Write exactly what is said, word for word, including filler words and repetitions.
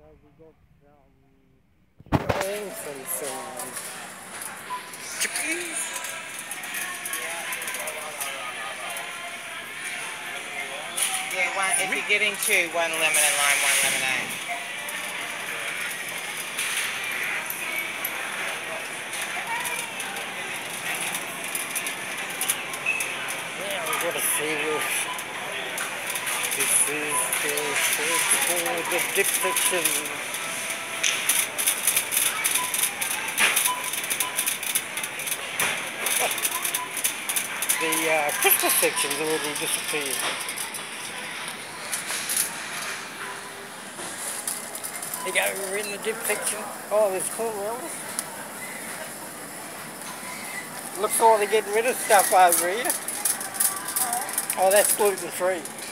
So we got um, Jones and some chickpeas. Yeah, one, if you're getting two, one lemon and lime, one lemonade. Yeah, we got to see this. This is the search for the dip section. The uh, Christmas section's already disappeared. You go, we're in the dip section. Oh, there's cornrells. Looks like they're getting rid of stuff over here. Oh, that's gluten free.